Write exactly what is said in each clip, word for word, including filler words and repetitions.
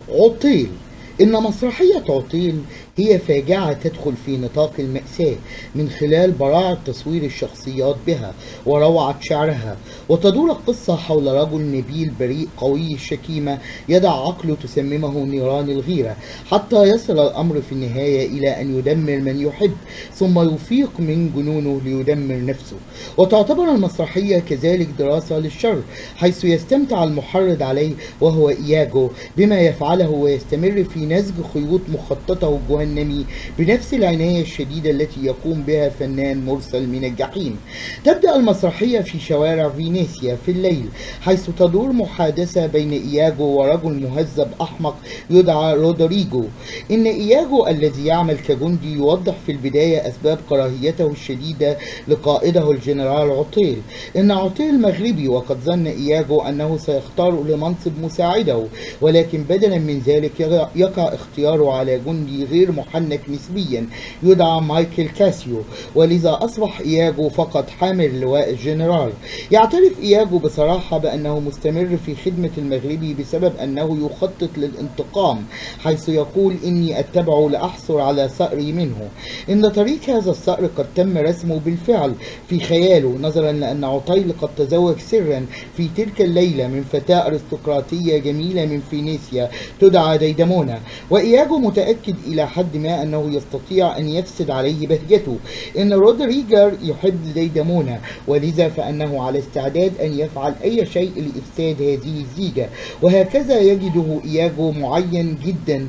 عطيل. إن مسرحية عطيل هي فاجعة تدخل في نطاق المأساة من خلال براعة تصوير الشخصيات بها وروعة شعرها، وتدور القصة حول رجل نبيل بريء قوي الشكيمة يدع عقله تسممه نيران الغيرة حتى يصل الأمر في النهاية إلى أن يدمر من يحب ثم يفيق من جنونه ليدمر نفسه. وتعتبر المسرحية كذلك دراسة للشر، حيث يستمتع المحرض عليه وهو إياجو بما يفعله ويستمر في نسج خيوط مخططه الجهنمي بنفس العناية الشديدة التي يقوم بها فنان مرسل من الجحيم. تبدأ المسرحية في شوارع فينيسيا في الليل، حيث تدور محادثة بين إياجو ورجل مهذب أحمق يدعى رودريجو. إن إياجو الذي يعمل كجندي يوضح في البداية أسباب كراهيته الشديدة لقائده الجنرال عطيل. إن عطيل مغربي، وقد ظن إياجو أنه سيختار لمنصب مساعده، ولكن بدلا من ذلك يقع اختياره على جندي غير محنك نسبيا يدعى مايكل كاسيو، ولذا أصبح إياجو فقط حامل لواء الجنرال. يعترف إياجو بصراحة بأنه مستمر في خدمة المغربي بسبب أنه يخطط للانتقام، حيث يقول إني أتبعه لأحصل على ثأري منه. إن طريق هذا الثأر قد تم رسمه بالفعل في خياله، نظرا لأن عطيل قد تزوج سرا في تلك الليلة من فتاة أرستقراطية جميلة من فينيسيا تدعى ديدمونا، وإياجو متأكد إلى حد ما أنه يستطيع أن يفسد عليه بهجته. إن رودريجر يحب ديدمونا، ولذا فإنه على استعداد أن يفعل أي شيء لإفساد هذه الزيجة، وهكذا يجده إياجو معين جدا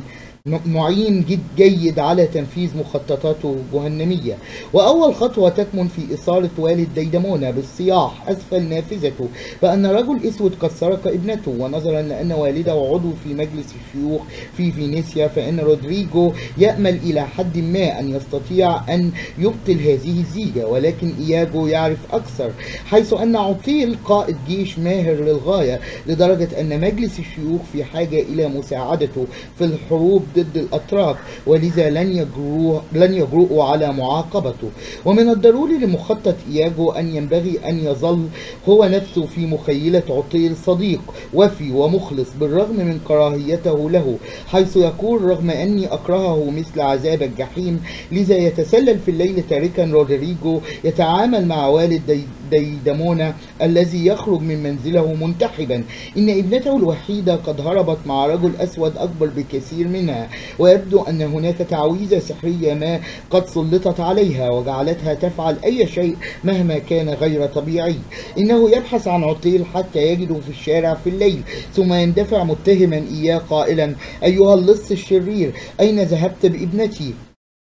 معين جد جيد على تنفيذ مخططاته الجهنمية. وأول خطوة تكمن في إثارة والد ديدمونا بالصياح أسفل نافذته بأن رجل أسود قد سرق ابنته، ونظرا لأن والده عضو في مجلس الشيوخ في فينيسيا فإن رودريجو يأمل إلى حد ما أن يستطيع أن يبطل هذه الزيجة، ولكن إياجو يعرف أكثر، حيث أن عطيل قائد جيش ماهر للغاية لدرجة أن مجلس الشيوخ في حاجة إلى مساعدته في الحروب ضد الأتراك، ولذا لن يجرؤوا لن يجرؤوا على معاقبته. ومن الضروري لمخطط إياجو أن ينبغي أن يظل هو نفسه في مخيلة عطيل صديق وفي ومخلص بالرغم من كراهيته له، حيث يقول رغم أني أكرهه مثل عذاب الجحيم، لذا يتسلل في الليل تاركا رودريجو يتعامل مع والد ديدمونا الذي يخرج من منزله منتحبا. إن ابنته الوحيدة قد هربت مع رجل أسود أكبر بكثير منها، ويبدو أن هناك تعويذة سحرية ما قد سلطت عليها وجعلتها تفعل أي شيء مهما كان غير طبيعي. إنه يبحث عن عطيل حتى يجده في الشارع في الليل، ثم يندفع متهما إياه قائلا: أيها اللص الشرير، أين ذهبت بابنتي؟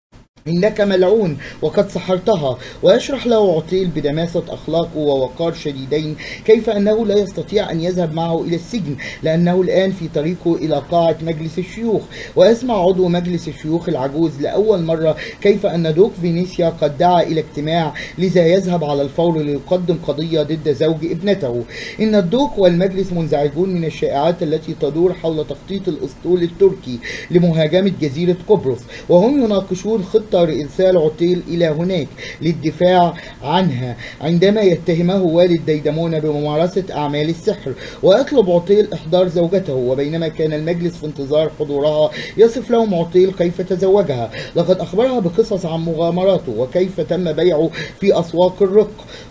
إنك ملعون وقد سحرتها. ويشرح له عطيل بدماسة أخلاقه ووقار شديدين كيف أنه لا يستطيع أن يذهب معه إلى السجن لأنه الآن في طريقه إلى قاعة مجلس الشيوخ. ويسمع عضو مجلس الشيوخ العجوز لأول مرة كيف أن دوق فينيسيا قد دعا إلى اجتماع، لذا يذهب على الفور ليقدم قضية ضد زوج ابنته. إن الدوق والمجلس منزعجون من الشائعات التي تدور حول تخطيط الأسطول التركي لمهاجمة جزيرة قبرص، وهم يناقشون خطة لإرسال عطيل إلى هناك للدفاع عنها عندما يتهمه والد ديدمونا بممارسة أعمال السحر، ويطلب عطيل إحضار زوجته. وبينما كان المجلس في انتظار حضورها يصف لهم عطيل كيف تزوجها، لقد أخبرها بقصص عن مغامراته وكيف تم بيعه في أسواق الرق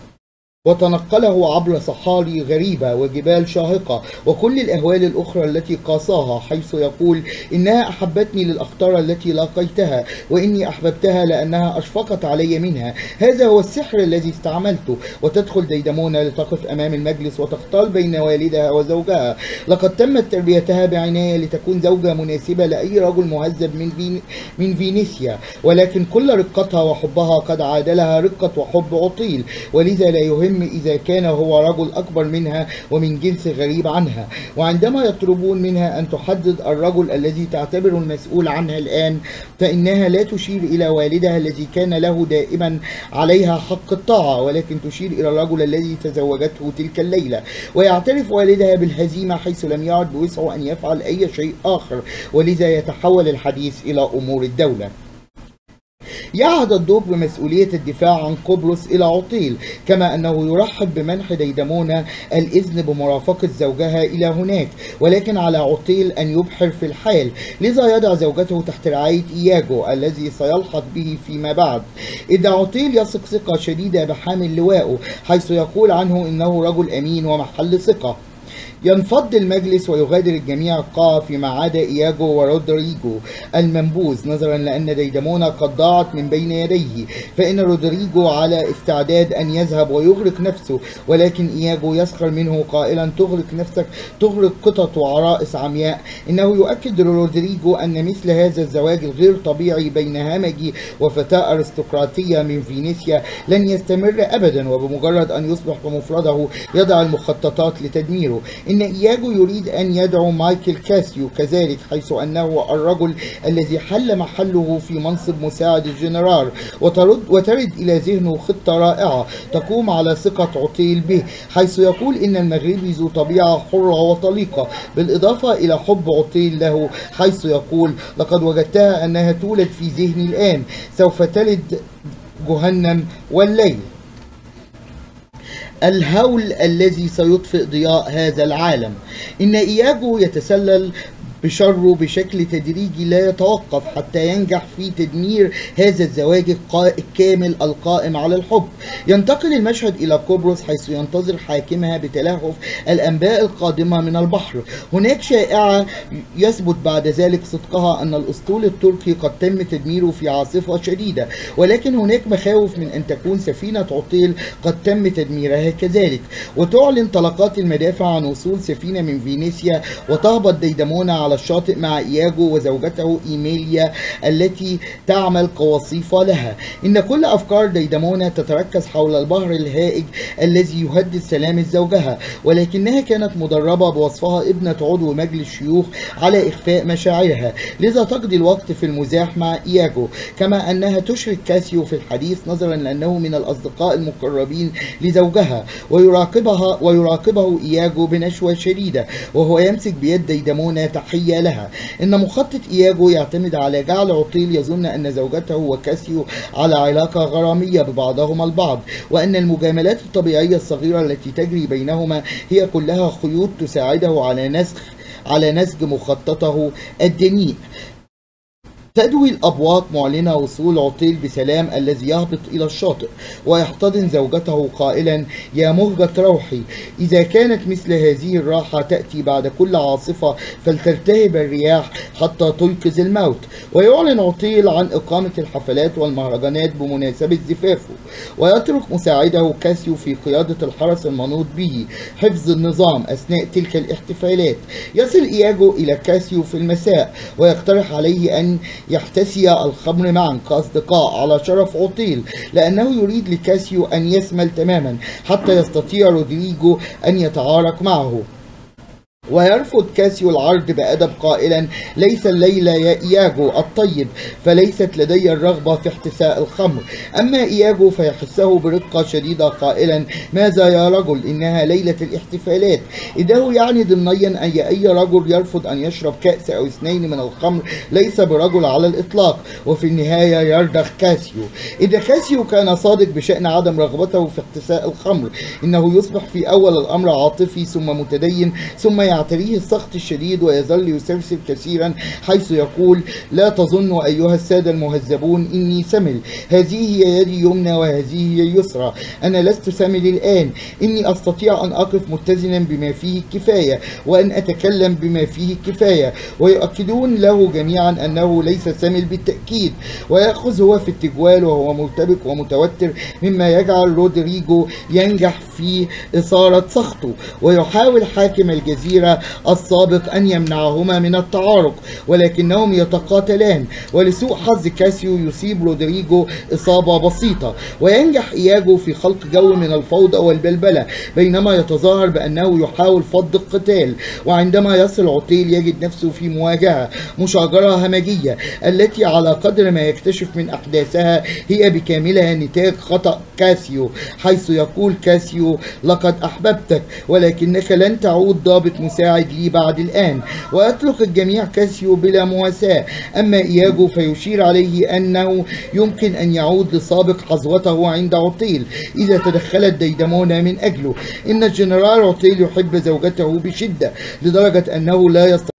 وتنقله عبر صحاري غريبة وجبال شاهقة وكل الأهوال الأخرى التي قاساها، حيث يقول: إنها أحبتني للأخطار التي لاقيتها، وإني أحببتها لأنها أشفقت علي منها. هذا هو السحر الذي استعملته. وتدخل ديدمونا لتقف أمام المجلس وتختار بين والدها وزوجها. لقد تمت تربيتها بعناية لتكون زوجة مناسبة لأي رجل مهذب من فين من فينيسيا، ولكن كل رقتها وحبها قد عادلها رقة وحب عطيل، ولذا لا يهم إذا كان هو رجل أكبر منها ومن جنس غريب عنها. وعندما يطلبون منها أن تحدد الرجل الذي تعتبره المسؤول عنها الآن، فإنها لا تشير إلى والدها الذي كان له دائما عليها حق الطاعة، ولكن تشير إلى الرجل الذي تزوجته تلك الليلة. ويعترف والدها بالهزيمة حيث لم يعد بوسعه أن يفعل أي شيء آخر، ولذا يتحول الحديث إلى أمور الدولة. يعهد الدوق بمسؤولية الدفاع عن قبرص إلى عطيل، كما أنه يرحب بمنح ديدمونة الإذن بمرافقة زوجها إلى هناك، ولكن على عطيل أن يبحر في الحال، لذا يضع زوجته تحت رعاية إياجو الذي سيلحق به فيما بعد. إذا عطيل يثق ثقة شديدة بحامل لوائه، حيث يقول عنه إنه رجل أمين ومحل ثقة. ينفض المجلس ويغادر الجميع القاعة فيما عدا إياجو ورودريجو المنبوذ، نظرا لأن ديدمونة قد ضاعت من بين يديه، فإن رودريجو على استعداد أن يذهب ويغرق نفسه، ولكن إياجو يسخر منه قائلا: تغرق نفسك، تغرق قطط وعرائس عمياء. إنه يؤكد لرودريجو أن مثل هذا الزواج الغير طبيعي بين همجي وفتاة أرستقراطية من فينيسيا لن يستمر أبدا، وبمجرد أن يصبح بمفرده يضع المخططات لتدميره. إن إياجو يريد أن يدعو مايكل كاسيو كذلك، حيث أنه الرجل الذي حل محله في منصب مساعد الجنرال، وترد, وترد إلى ذهنه خطة رائعة تقوم على ثقة عطيل به، حيث يقول إن المغربي ذو طبيعة حرة وطليقة، بالإضافة إلى حب عطيل له، حيث يقول: لقد وجدتها أنها تولد في ذهني الآن، سوف تلد جهنم والليل. الهول الذي سيطفئ ضياء هذا العالم. إن إياجو يتسلل بشره بشكل تدريجي لا يتوقف حتى ينجح في تدمير هذا الزواج الكامل القائم على الحب. ينتقل المشهد إلى قبرص، حيث ينتظر حاكمها بتلهف الأنباء القادمة من البحر. هناك شائعة يثبت بعد ذلك صدقها أن الأسطول التركي قد تم تدميره في عاصفة شديدة، ولكن هناك مخاوف من أن تكون سفينة عطيل قد تم تدميرها كذلك. وتعلن طلقات المدافع عن وصول سفينة من فينيسيا، وتهبط ديدمونة على الشاطئ مع إياجو وزوجته إيميليا التي تعمل كوصيفة لها. إن كل أفكار ديدمونة تتركز حول البحر الهائج الذي يهدد سلامة زوجها، ولكنها كانت مدربة بوصفها ابنة عضو مجلس شيوخ على إخفاء مشاعرها، لذا تقضي الوقت في المزاح مع إياجو، كما أنها تشرك كاسيو في الحديث نظرا لأنه من الأصدقاء المقربين لزوجها، ويراقبها ويراقبه إياجو بنشوة شديدة وهو يمسك بيد ديدمونة تحية لها. إن مخطط إياجو يعتمد على جعل عطيل يظن أن زوجته وكاسيو على علاقة غرامية ببعضهما البعض، وأن المجاملات الطبيعية الصغيرة التي تجري بينهما هي كلها خيوط تساعده على نسخ على نسج مخططه الدنيء. تدوي الأبواق معلنة وصول عطيل بسلام الذي يهبط إلى الشاطئ ويحتضن زوجته قائلا: يا مهجة روحي، إذا كانت مثل هذه الراحة تأتي بعد كل عاصفة فلتلتهب الرياح حتى تيقظ الموت. ويعلن عطيل عن إقامة الحفلات والمهرجانات بمناسبة زفافه، ويترك مساعده كاسيو في قيادة الحرس المنوط به حفظ النظام أثناء تلك الاحتفالات. يصل إياجو إلى كاسيو في المساء ويقترح عليه أن يحتسي الخمر معا كأصدقاء على شرف عطيل، لأنه يريد لكاسيو أن يسمل تماما حتى يستطيع رودريجو أن يتعارك معه. ويرفض كاسيو العرض بأدب قائلا: ليس الليلة يا إياجو الطيب، فليست لدي الرغبة في احتساء الخمر. أما إياجو فيحسه برقة شديدة قائلا: ماذا يا رجل، إنها ليلة الاحتفالات. إنه يعني ضمنيا أن أي رجل يرفض أن يشرب كأس أو اثنين من الخمر ليس برجل على الإطلاق. وفي النهاية يرضخ كاسيو. إذا كاسيو كان صادق بشأن عدم رغبته في احتساء الخمر، إنه يصبح في أول الأمر عاطفي ثم متدين ثم يعتريه السخط الشديد، ويظل يسرسل كثيرا حيث يقول: لا تظنوا أيها السادة المهذبون إني سمل، هذه هي يدي يمنى وهذه هي يسرى، أنا لست سمل الآن، إني أستطيع أن أقف متزنا بما فيه الكفاية وأن أتكلم بما فيه الكفاية. ويؤكدون له جميعا أنه ليس سمل بالتأكيد، ويأخذ هو في التجوال وهو مرتبك ومتوتر، مما يجعل رودريجو ينجح في إثارة سخطه. ويحاول حاكم الجزيرة السابق أن يمنعهما من التعارك، ولكنهم يتقاتلان، ولسوء حظ كاسيو يصيب رودريجو إصابة بسيطة، وينجح إياجو في خلق جو من الفوضى والبلبلة، بينما يتظاهر بأنه يحاول فض القتال. وعندما يصل عطيل يجد نفسه في مواجهة مشاجرة همجية، التي على قدر ما يكتشف من أحداثها هي بكاملها نتاج خطأ كاسيو، حيث يقول كاسيو: لقد أحببتك ولكنك لن تعود ضابط مساعد لي بعد الآن. ويطلق الجميع كاسيو بلا مواساة. أما إياجو فيشير عليه أنه يمكن أن يعود لسابق حظوته عند عطيل إذا تدخلت ديدمونة من أجله. إن الجنرال عطيل يحب زوجته بشدة لدرجة أنه لا يستطيع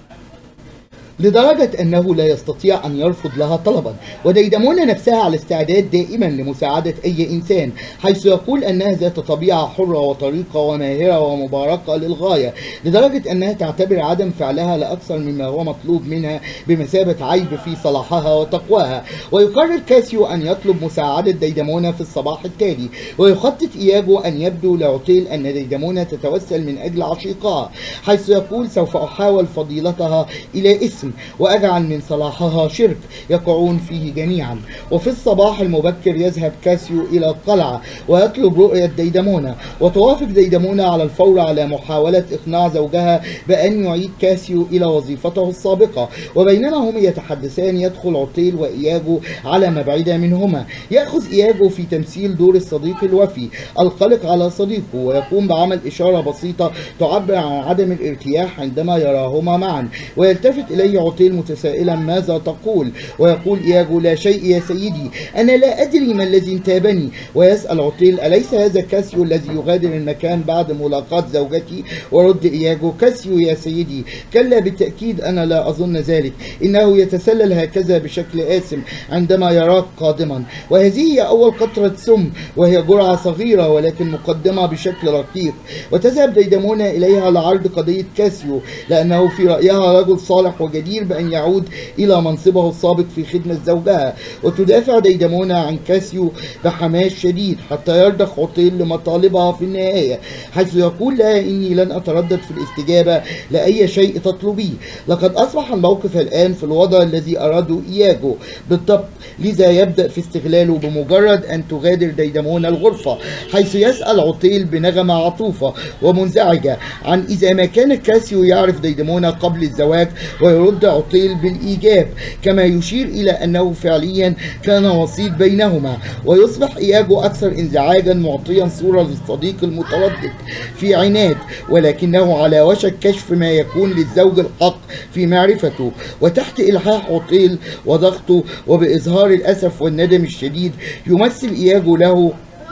لدرجة أنه لا يستطيع أن يرفض لها طلبا، وديدمونة نفسها على استعداد دائما لمساعدة أي إنسان، حيث يقول أنها ذات طبيعة حرة وطريقة وماهرة ومباركة للغاية، لدرجة أنها تعتبر عدم فعلها لأكثر مما هو مطلوب منها بمثابة عيب في صلاحها وتقواها. ويقرر كاسيو أن يطلب مساعدة ديدمونة في الصباح التالي، ويخطط إياجو أن يبدو لعطيل أن ديدمونة تتوسل من أجل عشيقها، حيث يقول: سوف أحاول فضيلتها إلى اسم وأجعل من صلاحها شرك يقعون فيه جميعا. وفي الصباح المبكر يذهب كاسيو إلى القلعة ويطلب رؤية ديدمونة، وتوافق ديدمونة على الفور على محاولة إقناع زوجها بأن يعيد كاسيو إلى وظيفته السابقة. وبينما هم يتحدثان يدخل عطيل وإياجو على مبعدة منهما. يأخذ إياجو في تمثيل دور الصديق الوفي القلق على صديقه، ويقوم بعمل إشارة بسيطة تعبر عن عدم الارتياح عندما يراهما معا. ويلتفت إليه عطيل متسائلا: ماذا تقول؟ ويقول إياجو: لا شيء يا سيدي، أنا لا أدري ما الذي انتابني. ويسأل عطيل: أليس هذا كاسيو الذي يغادر المكان بعد ملاقاة زوجتي؟ ورد إياجو: كاسيو يا سيدي، كلا بالتأكيد، أنا لا أظن ذلك، إنه يتسلل هكذا بشكل آثم عندما يراك قادما. وهذه هي أول قطرة سم، وهي جرعة صغيرة ولكن مقدمة بشكل رقيق. وتذهب ديدمونة إليها لعرض قضية كاسيو، لأنه في رأيها رجل صالح وجدير بأن يعود إلى منصبه السابق في خدمة زوجها. وتدافع ديدمونة عن كاسيو بحماس شديد حتى يرضخ عطيل لمطالبها في النهاية، حيث يقول لها: إني لن أتردد في الاستجابة لأي شيء تطلبيه. لقد أصبح الموقف الآن في الوضع الذي أراده إياجو بالضبط، لذا يبدأ في استغلاله بمجرد أن تغادر ديدمونة الغرفة، حيث يسأل عطيل بنغمة عطوفة ومنزعجة عن إذا ما كان كاسيو يعرف ديدمونة قبل الزواج، ويرد عطيل بالإيجاب، كما يشير إلى أنه فعليا كان وسيط بينهما. ويصبح إياجو أكثر انزعاجا، معطيا صورة للصديق المتردد في عناد، ولكنه على وشك كشف ما يكون للزوج الحق في معرفته. وتحت إلحاح عطيل وضغطه وبإظهار الأسف والندم الشديد يمثل إياجو له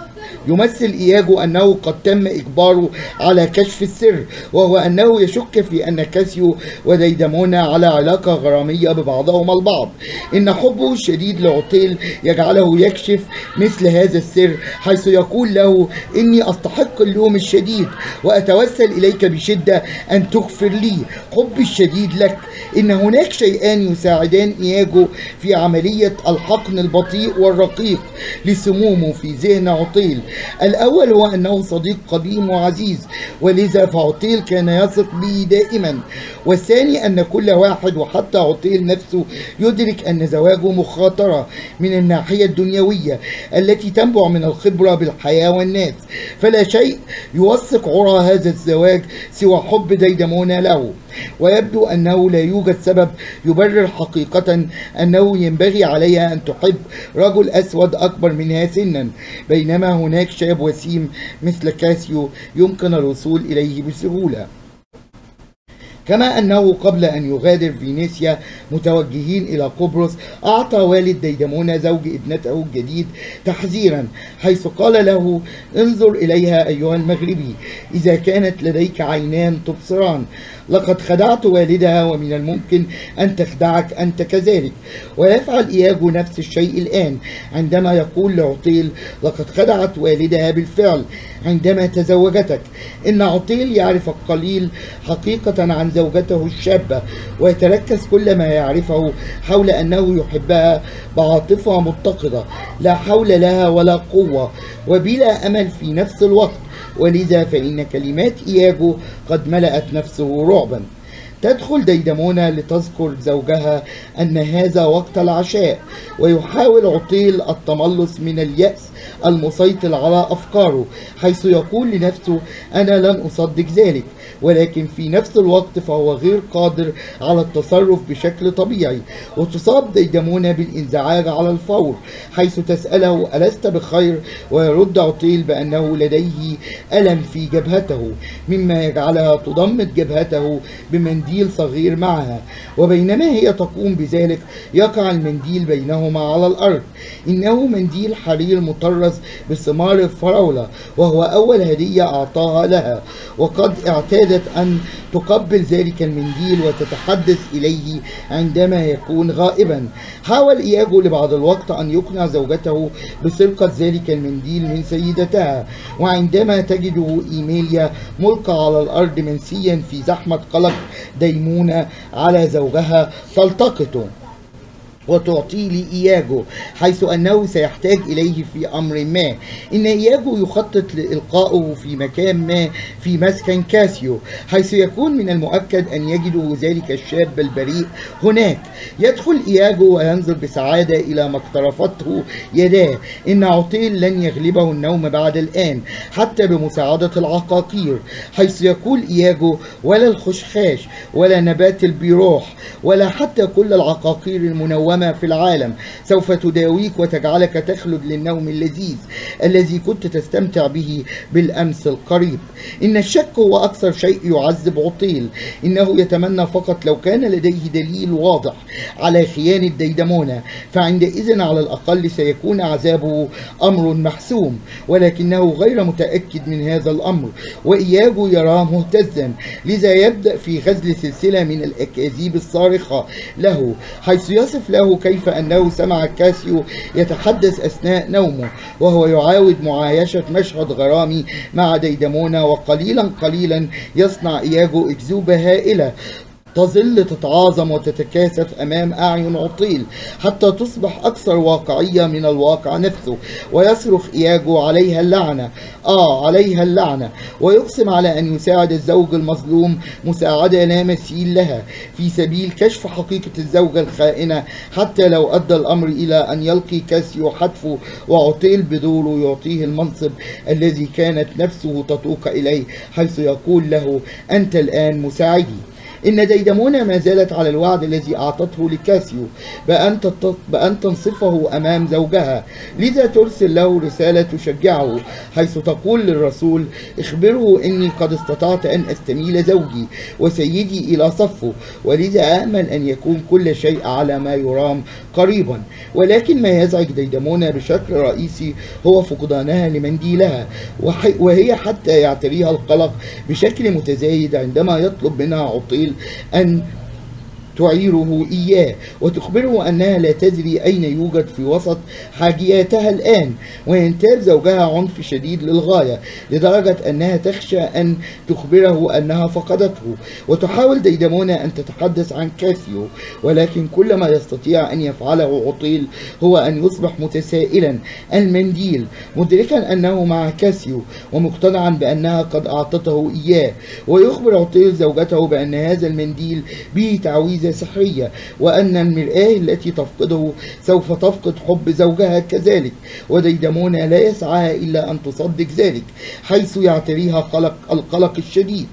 يمثل إياجو أنه قد تم إجباره على كشف السر، وهو أنه يشك في أن كاسيو وديدمونة على علاقة غرامية ببعضهما البعض. إن حبه الشديد لعطيل يجعله يكشف مثل هذا السر، حيث يقول له: إني أستحق اللوم الشديد وأتوسل إليك بشدة أن تغفر لي حبي الشديد لك. إن هناك شيئان يساعدان إياجو في عملية الحقن البطيء والرقيق لسمومه في ذهن عطيل. الأول هو أنه صديق قديم وعزيز، ولذا فعطيل كان يثق به دائما. والثاني أن كل واحد وحتى عطيل نفسه يدرك أن زواجه مخاطرة من الناحية الدنيوية التي تنبع من الخبرة بالحياة والناس، فلا شيء يوثق عرى هذا الزواج سوى حب ديدمونة له. ويبدو أنه لا يوجد سبب يبرر حقيقة أنه ينبغي عليها أن تحب رجل أسود أكبر منها سنا، بينما هناك شاب وسيم مثل كاسيو يمكن الوصول إليه بسهولة. كما أنه قبل أن يغادر فينيسيا متوجهين إلى قبرص، أعطى والد ديدمونة زوج ابنته الجديد تحذيرا، حيث قال له: انظر إليها أيها المغربي، إذا كانت لديك عينان تبصران. لقد خدعت والدها ومن الممكن أن تخدعك أنت كذلك. ويفعل إياجو نفس الشيء الآن عندما يقول لعطيل: لقد خدعت والدها بالفعل عندما تزوجتك. إن عطيل يعرف القليل حقيقة عن زوجته الشابة، ويتركز كل ما يعرفه حول أنه يحبها بعاطفة متقدة لا حول لها ولا قوة وبلا أمل في نفس الوقت. ولذا فإن كلمات إياجو قد ملأت نفسه رعبا. تدخل ديدمونة لتذكر زوجها أن هذا وقت العشاء، ويحاول عطيل التملص من اليأس المسيطر على أفكاره، حيث يقول لنفسه أنا لن أصدق ذلك، ولكن في نفس الوقت فهو غير قادر على التصرف بشكل طبيعي. وتصاب ديدمونة بالانزعاج على الفور، حيث تسأله ألست بخير؟ ويرد عطيل بأنه لديه ألم في جبهته، مما يجعلها تضمد جبهته بمنديل صغير معها. وبينما هي تقوم بذلك يقع المنديل بينهما على الأرض. إنه منديل حرير مطرز بثمار الفراولة، وهو أول هدية أعطاها لها، وقد اعتادت أن تقبل ذلك المنديل وتتحدث إليه عندما يكون غائبا. حاول إياجو لبعض الوقت أن يقنع زوجته بسرقة ذلك المنديل من سيدتها، وعندما تجده إيميليا ملقى على الأرض منسيا في زحمة قلق ديمونة على زوجها تلتقطه وتعطيه لإياجو، حيث أنه سيحتاج إليه في أمر ما. إن إياجو يخطط لإلقائه في مكان ما في مسكن كاسيو، حيث يكون من المؤكد أن يجد ذلك الشاب البريء هناك. يدخل إياجو وينظر بسعادة إلى ما اقترفته يداه. إن عطيل لن يغلبه النوم بعد الآن حتى بمساعدة العقاقير، حيث يقول إياجو ولا الخشخاش ولا نبات البيروح ولا حتى كل العقاقير المنومة في العالم سوف تداويك وتجعلك تخلد للنوم اللذيذ الذي كنت تستمتع به بالأمس القريب. إن الشك هو أكثر شيء يعذب عطيل. إنه يتمنى فقط لو كان لديه دليل واضح على خيانة ديدمونة، فعندئذ على الأقل سيكون عذابه أمر محسوم، ولكنه غير متأكد من هذا الأمر، وإياجو يراه مهتزا. لذا يبدأ في غزل سلسلة من الأكاذيب الصارخة له، حيث يصف له كيف أنه سمع كاسيو يتحدث أثناء نومه وهو يعاود معايشة مشهد غرامي مع ديدمونة، وقليلا قليلا يصنع إياجو أكذوبة هائلة تظل تتعاظم وتتكاثف أمام أعين عطيل حتى تصبح أكثر واقعية من الواقع نفسه. ويصرخ إياجو عليها اللعنة، آه عليها اللعنة، ويقسم على أن يساعد الزوج المظلوم مساعدة لا مثيل لها في سبيل كشف حقيقة الزوجة الخائنة، حتى لو أدى الأمر إلى أن يلقي كاسيو حتفه وعطيل بدوره يعطيه المنصب الذي كانت نفسه تتوق إليه، حيث يقول له أنت الآن مساعدي. إن ديدمونة ما زالت على الوعد الذي أعطته لكاسيو بأن, بأن تنصفه أمام زوجها، لذا ترسل له رسالة تشجعه، حيث تقول للرسول اخبره إني قد استطعت أن أستميل زوجي وسيدي إلى صفه، ولذا أأمل أن يكون كل شيء على ما يرام قريبا. ولكن ما يزعج ديدمونة بشكل رئيسي هو فقدانها لمنديلها، وهي حتى يعتريها القلق بشكل متزايد عندما يطلب منها عطيل أن تعيره إياه وتخبره أنها لا تدري أين يوجد في وسط حاجياتها الآن. وينتاب زوجها عنف شديد للغاية لدرجة أنها تخشى أن تخبره أنها فقدته. وتحاول ديدمونة أن تتحدث عن كاسيو، ولكن كل ما يستطيع أن يفعله عطيل هو أن يصبح متسائلا المنديل، مدركا أنه مع كاسيو ومقتنعا بأنها قد أعطته إياه. ويخبر عطيل زوجته بأن هذا المنديل به تعويذ سحرية، وأن المرآة التي تفقده سوف تفقد حب زوجها كذلك. وديدمونة لا يسعى إلا أن تصدق ذلك، حيث يعتريها قلق القلق الشديد.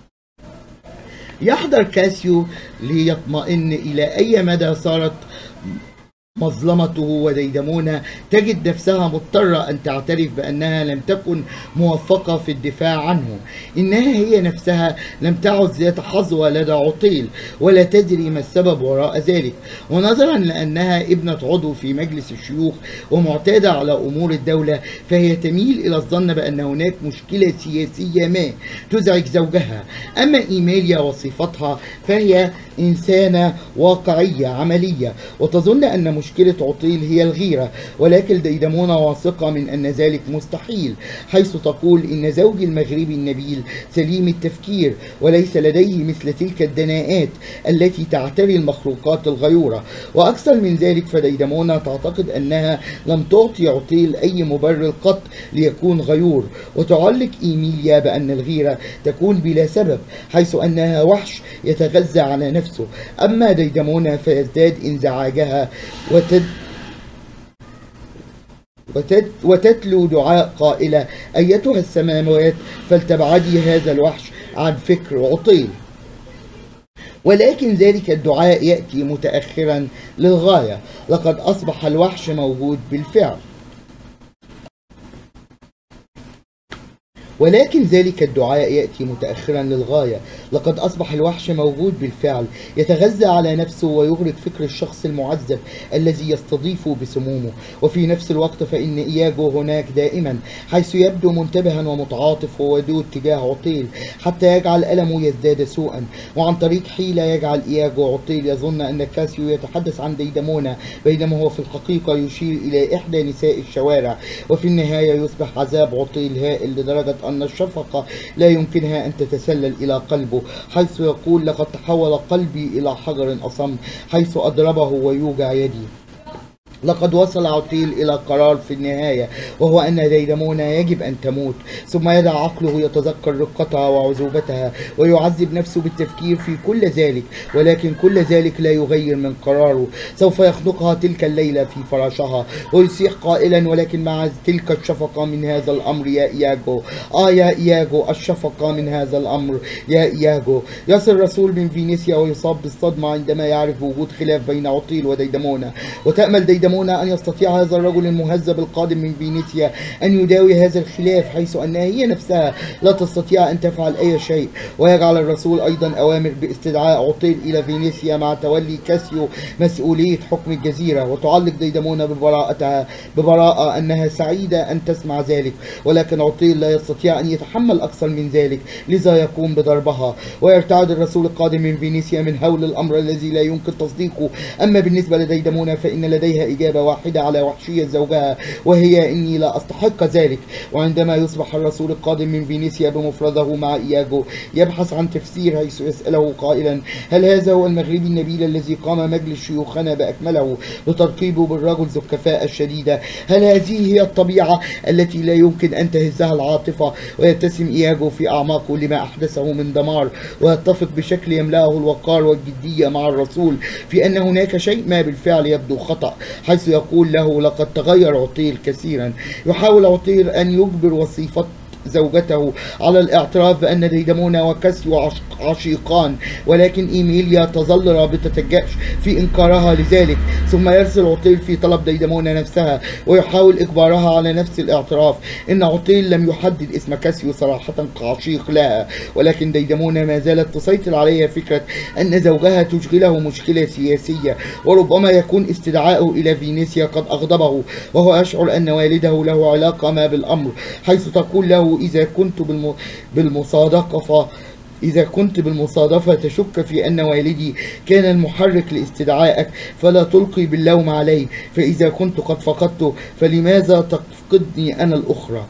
يحضر كاسيو ليطمئن إلى أي مدى صارت مظلمته، وديدمونة تجد نفسها مضطرة أن تعترف بأنها لم تكن موفقة في الدفاع عنه. إنها هي نفسها لم تعد ذات حظوة لدى عطيل ولا تدري ما السبب وراء ذلك، ونظرا لأنها ابنة عضو في مجلس الشيوخ ومعتادة على أمور الدولة فهي تميل إلى الظن بأن هناك مشكلة سياسية ما تزعج زوجها. أما إيميليا وصفتها فهي إنسانة واقعية عملية وتظن أن مشكلة عطيل هي الغيرة، ولكن ديدمونة واثقة من أن ذلك مستحيل، حيث تقول إن زوجي المغربي النبيل سليم التفكير وليس لديه مثل تلك الدناءات التي تعتري المخلوقات الغيورة. وأكثر من ذلك فديدمونة تعتقد أنها لم تعطي عطيل أي مبرر قط ليكون غيور، وتعلق إيميليا بأن الغيرة تكون بلا سبب حيث أنها وحش يتغذى على نفسه. أما ديدمونة فيزداد انزعاجها وتد وتت وتتلو دعاء قائلة: أيتها السماوات فلتبعدي هذا الوحش عن فكر عطيل. ولكن ذلك الدعاء يأتي متأخرا للغاية، لقد أصبح الوحش موجود بالفعل. ولكن ذلك الدعاء يأتي متأخرا للغاية، لقد أصبح الوحش موجود بالفعل، يتغذى على نفسه ويغرق فكر الشخص المعذب الذي يستضيفه بسمومه. وفي نفس الوقت فإن إياجو هناك دائما، حيث يبدو منتبها ومتعاطف وودود تجاه عطيل، حتى يجعل ألمه يزداد سوءا. وعن طريق حيلة يجعل إياجو عطيل يظن أن كاسيو يتحدث عن ديدمونا، بينما هو في الحقيقة يشير إلى إحدى نساء الشوارع. وفي النهاية يصبح عذاب عطيل هائل لدرجة أن الشفقة لا يمكنها أن تتسلل إلى قلبه، حيث يقول: لقد تحول قلبي إلى حجر أصم حيث أضربه ويوجع يدي. لقد وصل عطيل إلى قرار في النهاية، وهو أن ديدمونا يجب أن تموت. ثم يدع عقله يتذكر رقتها وعذوبتها ويعذب نفسه بالتفكير في كل ذلك، ولكن كل ذلك لا يغير من قراره. سوف يخنقها تلك الليلة في فراشها ويصيح قائلا: ولكن مع تلك الشفقة من هذا الأمر يا إياجو، آه يا إياجو، الشفقة من هذا الأمر يا إياجو. يصل رسول من فينيسيا ويصاب بالصدمة عندما يعرف وجود خلاف بين عطيل وديدمونا، وتأمل ديدمونا أن يستطيع هذا الرجل المهذب القادم من فينيسيا أن يداوي هذا الخلاف، حيث أنها هي نفسها لا تستطيع أن تفعل أي شيء. ويجعل الرسول أيضا أوامر باستدعاء عطيل إلى فينيسيا مع تولي كاسيو مسؤولية حكم الجزيرة. وتعلق ديدمونا ببراءتها ببراءة أنها سعيدة أن تسمع ذلك، ولكن عطيل لا يستطيع أن يتحمل أكثر من ذلك، لذا يقوم بضربها. ويرتعد الرسول القادم من فينيسيا من هول الأمر الذي لا يمكن تصديقه. أما بالنسبة لديدمونا فإن لديها إجابة واحدة على وحشية زوجها، وهي: إني لا أستحق ذلك. وعندما يصبح الرسول القادم من فينيسيا بمفرده مع إياجو يبحث عن تفسير، حيث يسأله قائلا: هل هذا هو المغربي النبيل الذي قام مجلس شيوخنا بأكمله بترقيبه بالرجل ذو الكفاءة الشديدة؟ هل هذه هي الطبيعة التي لا يمكن أن تهزها العاطفة؟ ويبتسم إياجو في أعماقه لما أحدثه من دمار، ويتفق بشكل يملأه الوقار والجدية مع الرسول في أن هناك شيء ما بالفعل يبدو خطأ، حيث يقول له: لقد تغير عطيل كثيرا. يحاول عطيل أن يجبر وصيفة زوجته على الاعتراف بأن ديدمونا وكاسيو عشيقان، ولكن إيميليا تظل رابطة الجأش في إنكارها لذلك. ثم يرسل عطيل في طلب ديدمونا نفسها ويحاول إجبارها على نفس الاعتراف. إن عطيل لم يحدد اسم كاسيو صراحة كعشيق لها، ولكن ديدمونا ما زالت تسيطر عليها فكرة أن زوجها تشغله مشكلة سياسية، وربما يكون استدعاؤه إلى فينيسيا قد أغضبه، وهو يشعر أن والده له علاقة ما بالأمر، حيث تقول له: إذا كنت بالمصادقة إذا كنت بالمصادفة تشك في أن والدي كان المحرك لاستدعائك فلا تلقي باللوم علي، فإذا كنت قد فقدته فلماذا تفقدني أنا الأخرى؟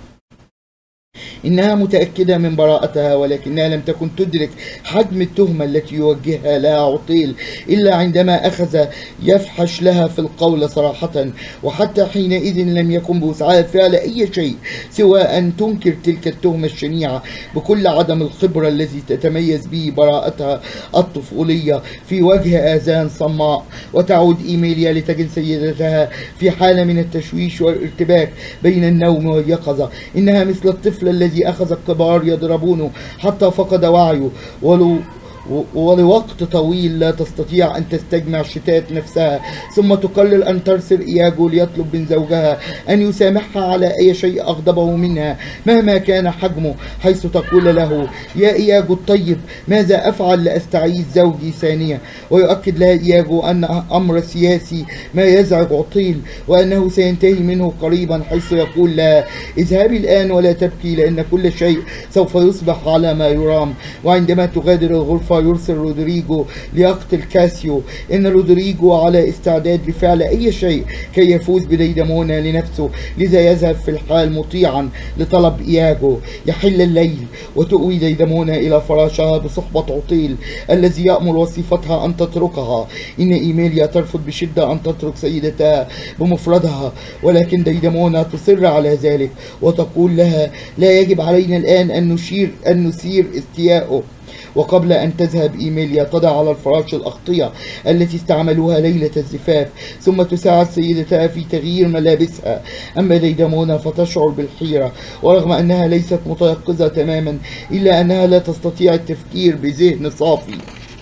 إنها متأكدة من براءتها، ولكنها لم تكن تدرك حجم التهمة التي يوجهها لها عطيل إلا عندما أخذ يفحش لها في القول صراحة. وحتى حينئذ لم يكن بوسعها فعل أي شيء سوى أن تنكر تلك التهمة الشنيعة بكل عدم الخبرة الذي تتميز به براءتها الطفولية في وجه آذان صماء. وتعود إيميليا لتجد سيدتها في حالة من التشويش والارتباك بين النوم واليقظة. إنها مثل الطفل الذي أخذ الكبار يضربونه حتى فقد وعيه، ولو ولوقت طويل لا تستطيع أن تستجمع شتات نفسها، ثم تقرر أن ترسل إياجو ليطلب من زوجها أن يسامحها على أي شيء أغضبه منها مهما كان حجمه، حيث تقول له: يا إياجو الطيب، ماذا أفعل لأستعيد زوجي ثانية؟ ويؤكد لها إياجو أن أمر سياسي ما يزعج عطيل وأنه سينتهي منه قريبا، حيث يقول لها: اذهبي الآن ولا تبكي، لأن كل شيء سوف يصبح على ما يرام. وعندما تغادر الغرفة يرسل رودريجو ليقتل كاسيو. إن رودريجو على استعداد لفعل أي شيء كي يفوز بديدمونا لنفسه، لذا يذهب في الحال مطيعا لطلب إياجو. يحل الليل وتؤوي ديدمونا إلى فراشها بصحبة عطيل الذي يأمر وصيفتها أن تتركها. إن إيميليا ترفض بشدة أن تترك سيدتها بمفردها، ولكن ديدمونا تصر على ذلك وتقول لها: لا يجب علينا الآن أن نشير أن نثير استياءه، وقبل أن تذهب إيميليا تضع على الفراش الأغطية التي استعملوها ليلة الزفاف، ثم تساعد سيدتها في تغيير ملابسها. أما ديدمونا فتشعر بالحيرة، ورغم أنها ليست متيقظة تماما إلا أنها لا تستطيع التفكير بذهن صافي.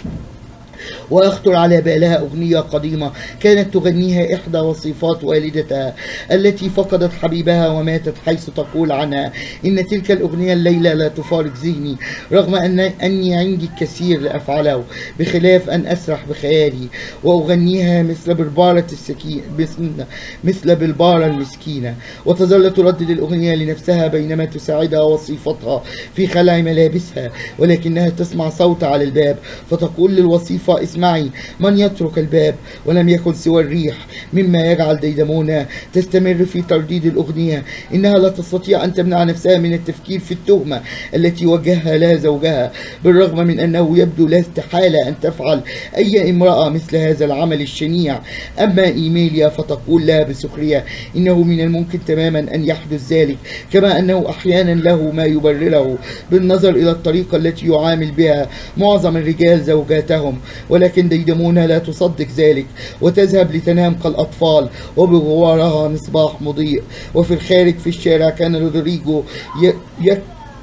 ويخطر على بالها أغنية قديمة كانت تغنيها إحدى وصيفات والدتها التي فقدت حبيبها وماتت، حيث تقول عنها إن تلك الأغنية الليلة لا تفارق ذهني، رغم أن أني عندي الكثير لأفعله بخلاف أن أسرح بخيالي وأغنيها مثل بربارة السكينة، مثل بالبارة المسكينة. وتظل تردد الأغنية لنفسها بينما تساعدها وصيفتها في خلع ملابسها، ولكنها تسمع صوت على الباب فتقول للوصيفة: اسمعي، من يترك الباب؟ ولم يكن سوى الريح، مما يجعل ديدمونا تستمر في ترديد الأغنية. إنها لا تستطيع أن تمنع نفسها من التفكير في التهمة التي وجهها لها زوجها، بالرغم من أنه يبدو لا استحالة أن تفعل أي امرأة مثل هذا العمل الشنيع. أما إيميليا فتقول لها بسخرية إنه من الممكن تماما أن يحدث ذلك، كما أنه أحيانا له ما يبرره بالنظر إلى الطريقة التي يعامل بها معظم الرجال زوجاتهم. ولكن ديدمونا لا تصدق ذلك وتذهب لتنام كالأطفال، وبجوارها مصباح مضيء. وفي الخارج في الشارع كان رودريجو ي... ي...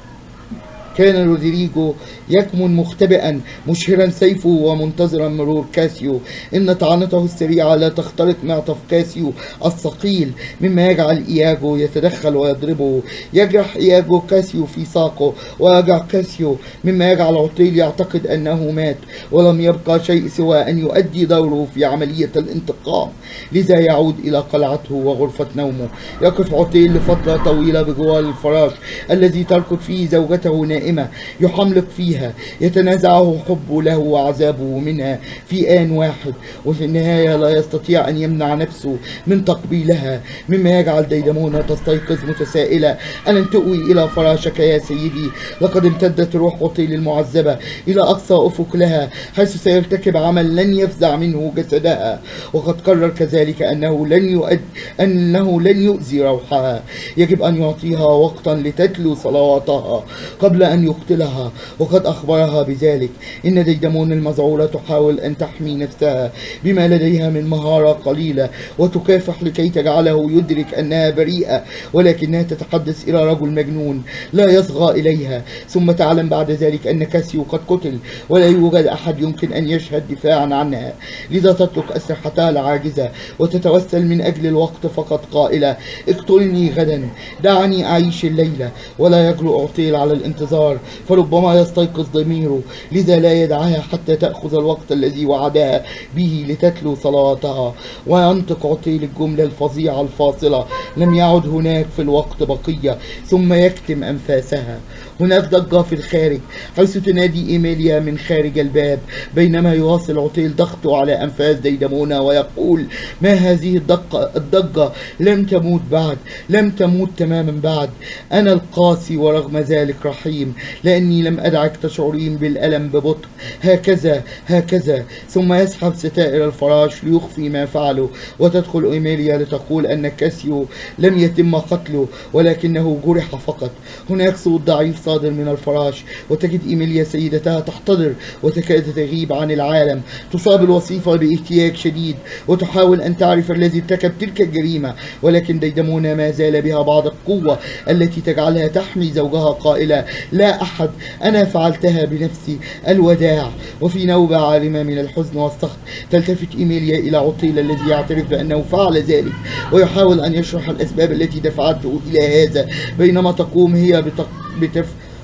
كان رودريجو يكمن مختبئا مشهرا سيفه ومنتظرا مرور كاسيو. إن طعنته السريعة لا تخترق معطف كاسيو الثقيل، مما يجعل إياجو يتدخل ويضربه. يجرح إياجو كاسيو في ساقه ويجع كاسيو، مما يجعل عطيل يعتقد أنه مات، ولم يبقى شيء سوى أن يؤدي دوره في عملية الانتقام. لذا يعود إلى قلعته وغرفة نومه. يقف عطيل لفترة طويلة بجوار الفراش الذي تركض فيه زوجته نائمة يحملق فيها، يتنازعه حبه له وعذابه منها في آن واحد، وفي النهاية لا يستطيع أن يمنع نفسه من تقبيلها، مما يجعل ديدمونا تستيقظ متسائلة: ألن تؤوي إلى فراشك يا سيدي؟ لقد امتدت روح عطيل المعذبة إلى أقصى أفق لها، حيث سيرتكب عمل لن يفزع منه جسدها، وقد قرر كذلك أنه لن يؤد أنه لن يؤذي روحها. يجب أن يعطيها وقتا لتتلو صلواتها قبل أن يقتلها، وقد أخبرها بذلك. إن ديدمون المذعورة تحاول أن تحمي نفسها بما لديها من مهارة قليلة وتكافح لكي تجعله يدرك أنها بريئة، ولكنها تتحدث إلى رجل مجنون لا يصغى إليها. ثم تعلم بعد ذلك أن كاسيو قد قتل ولا يوجد أحد يمكن أن يشهد دفاعا عنها، لذا تترك أسلحتها العاجزة وتتوسل من أجل الوقت فقط قائلة: اقتلني غدا، دعني أعيش الليلة. ولا يجرؤ عطيل على الانتظار، فربما يستيقظ ضميره، لذا لا يدعها حتى تأخذ الوقت الذي وعدها به لتتلو صلواتها. وينطق عطيل الجملة الفظيعة الفاصلة: لم يعد هناك في الوقت بقية، ثم يكتم أنفاسها. هناك ضجة في الخارج، حيث تنادي إيميليا من خارج الباب، بينما يواصل عطيل ضغطه على أنفاس ديدمونا ويقول: ما هذه الضجة؟ الضجة لم تموت بعد، لم تموت تماما بعد. أنا القاسي ورغم ذلك رحيم، لأني لم أدعك تشعرين بالألم ببطء. هكذا هكذا. ثم يسحب ستائر الفراش ليخفي ما فعله، وتدخل إيميليا لتقول أن كاسيو لم يتم قتله ولكنه جرح فقط. هناك صوت ضعيف صادر من الفراش، وتجد إيميليا سيدتها تحتضر وتكاد تغيب عن العالم. تصاب الوصيفة باهتياج شديد وتحاول أن تعرف الذي ارتكب تلك الجريمة، ولكن ديدمونا ما زال بها بعض القوة التي تجعلها تحمي زوجها قائلة: لا أحد، أنا فعلتها بنفسي، الوداع. وفي نوبة عارمة من الحزن والسخط تلتفت إيميليا إلى عطيل الذي يعترف بأنه فعل ذلك، ويحاول أن يشرح الأسباب التي دفعته إلى هذا، بينما تقوم هي بتق... بتف...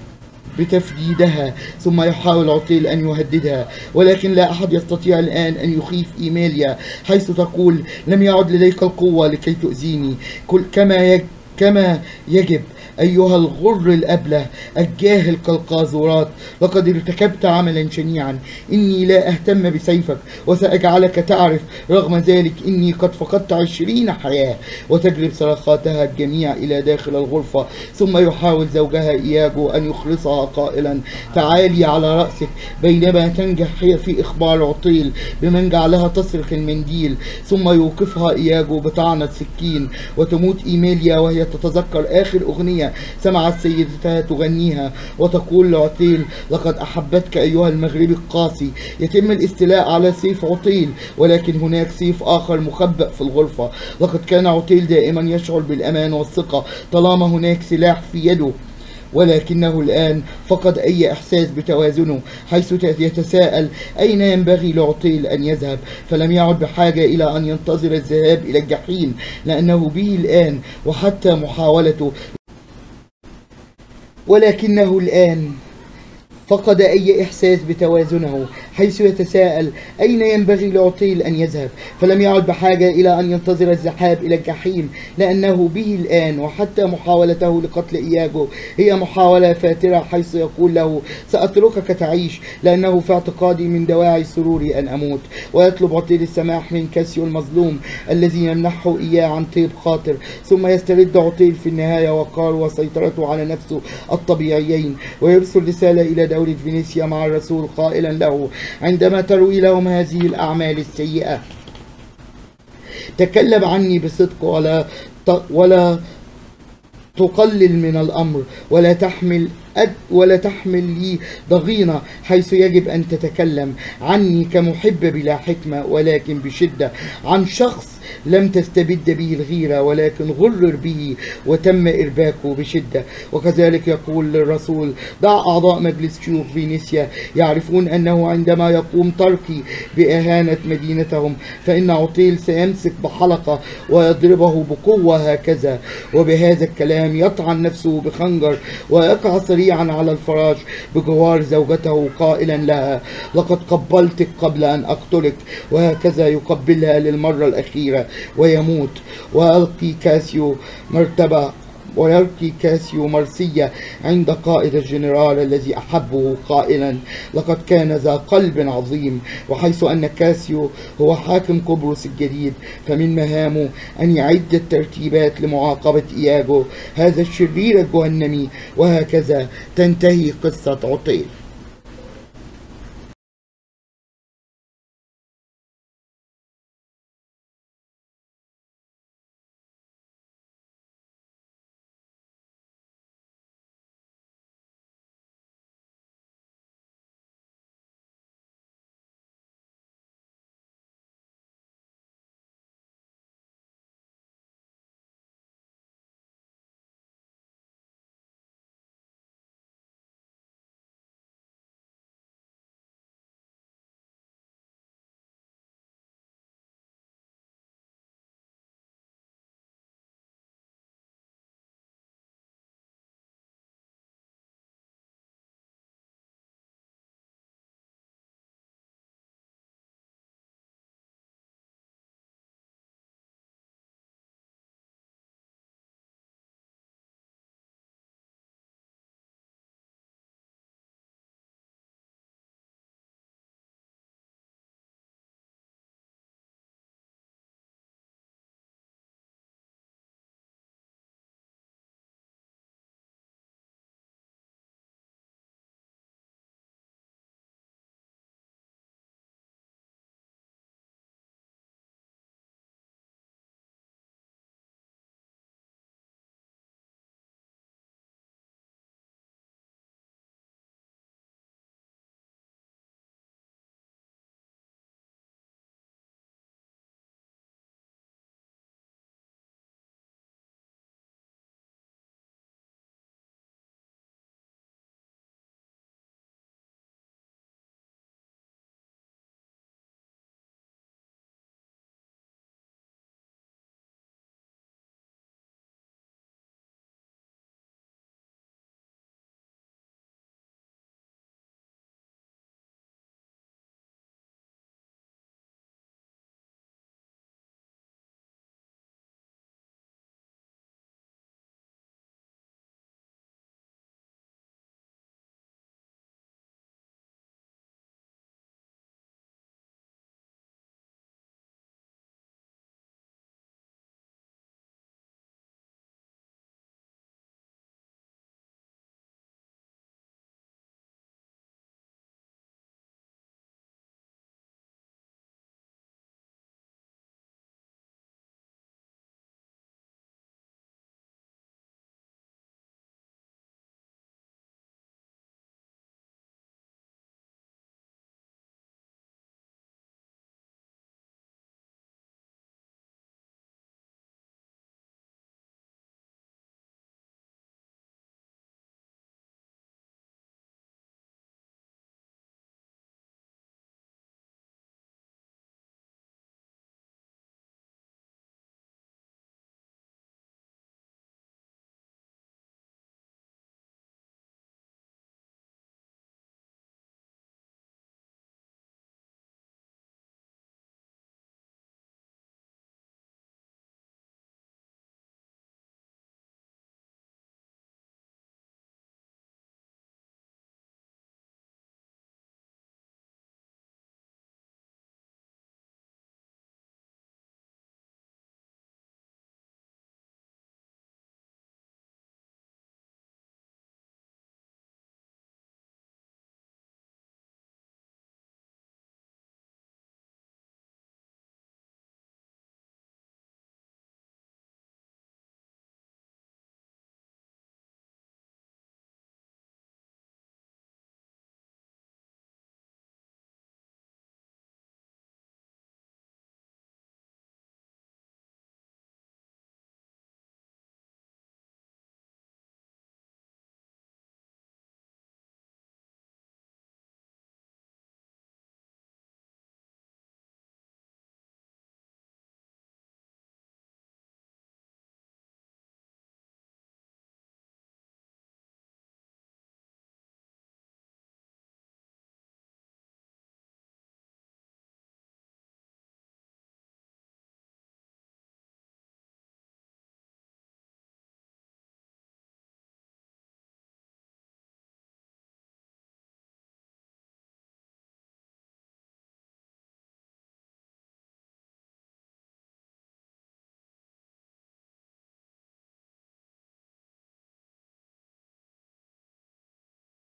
بتفديدها. ثم يحاول عطيل أن يهددها، ولكن لا أحد يستطيع الآن أن يخيف إيميليا، حيث تقول: لم يعد لديك القوة لكي تؤذيني كل كما يج... كما يجب أيها الغر الأبله الجاهل كالقاذورات. لقد ارتكبت عملا شنيعا، إني لا أهتم بسيفك وسأجعلك تعرف. رغم ذلك إني قد فقدت عشرين حياة. وتجلب صرخاتها الجميع إلى داخل الغرفة. ثم يحاول زوجها إياجو أن يخلصها قائلا: تعالي على رأسك، بينما تنجح هي في إخبار عطيل بمن جعلها تسرق المنديل. ثم يوقفها إياجو بطعنة سكين، وتموت إيميليا وهي تتذكر آخر أغنية الثانية سمعت سيدتها تغنيها وتقول لعطيل: لقد أحبتك أيها المغربي القاسي. يتم الاستيلاء على سيف عطيل، ولكن هناك سيف آخر مخبأ في الغرفة. لقد كان عطيل دائما يشعر بالأمان والثقة طالما هناك سلاح في يده، ولكنه الآن فقد أي إحساس بتوازنه، حيث يتساءل أين ينبغي لعطيل أن يذهب، فلم يعد بحاجة إلى أن ينتظر الذهاب إلى الجحيم، لأنه به الآن وحتى محاولته ولكنه الآن فقد أي إحساس بتوازنه، حيث يتساءل أين ينبغي لعطيل أن يذهب، فلم يعد بحاجة إلى أن ينتظر الذهاب إلى الجحيم، لأنه به الآن وحتى محاولته لقتل إياجو هي محاولة فاترة، حيث يقول له: سأتركك تعيش، لأنه في اعتقادي من دواعي سروري أن أموت. ويطلب عطيل السماح من كاسيو المظلوم الذي يمنحه إياه عن طيب خاطر، ثم يسترد عطيل في النهاية وقاره وسيطرته على نفسه الطبيعيين، ويرسل رسالة إلى دولة فينيسيا مع الرسول قائلا له: عندما تروي لهم هذه الأعمال السيئة تكلم عني بصدق، ولا ولا تقلل من الأمر، ولا تحمل أد ولا تحمل لي ضغينة، حيث يجب أن تتكلم عني كمحب بلا حكمة، ولكن بشدة، عن شخص لم تستبد به الغيرة ولكن غرر به وتم إرباكه بشدة. وكذلك يقول للرسول: ضع أعضاء مجلس شيوخ فينيسيا يعرفون أنه عندما يقوم تركي بإهانة مدينتهم فإن عطيل سيمسك بحلقة ويضربه بقوة هكذا، وبهذا الكلام يطعن نفسه بخنجر ويقع سريعا على الفراش بجوار زوجته قائلا لها: لقد قبلتك قبل أن أقتلك، وهكذا يقبلها للمرة الأخيرة ويموت. ويلقي كاسيو مرتبة ويلقي كاسيو مرسية عند قائد الجنرال الذي أحبه قائلا: لقد كان ذا قلب عظيم. وحيث أن كاسيو هو حاكم قبرص الجديد، فمن مهامه أن يعد الترتيبات لمعاقبة إياجو هذا الشرير الجهنمي. وهكذا تنتهي قصة عطيل.